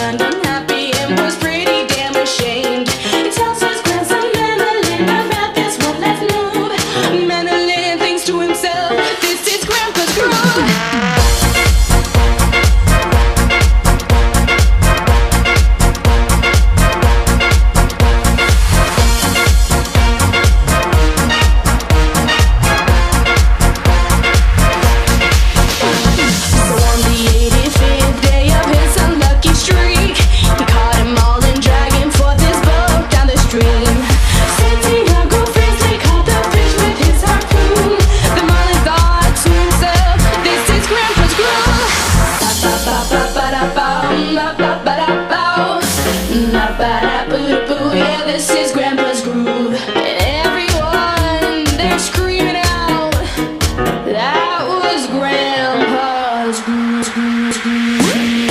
turned unhappy and was pretty damn ashamed. He tells his grandson Manolin about this one last move. Manolin thinks to himself, this is Grandpa's groove. Yeah, this is Grandpa's groove. And everyone, they're screaming out, that was Grandpa's groove.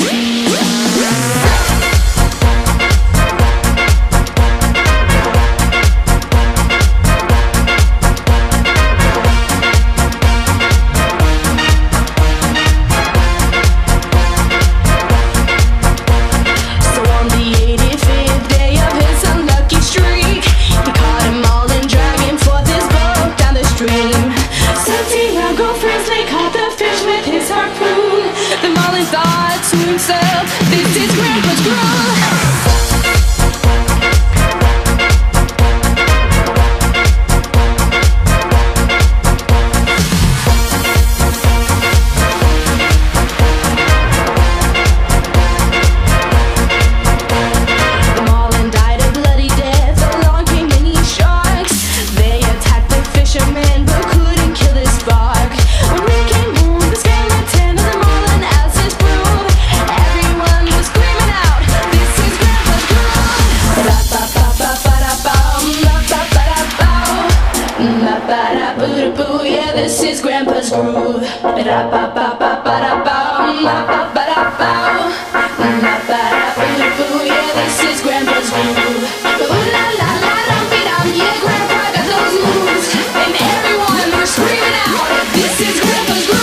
Thought to himself, this is Grandpa's groove. The Marlin died a bloody death. Along came many sharks. They attacked the fisherman but couldn't kill his spark. When we came home, the skeleton of the Marlin as his groove. Everyone was screaming out, this is Grandpa's groove. Yeah, this is Grandpa's groove. Yeah, this is Grandpa's groove. Ooh la la la dum be dum. Yeah, Grandpa got those moves, and everyone was screaming out, this is Grandpa's groove.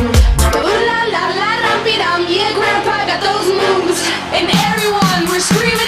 And everyone, we're screaming.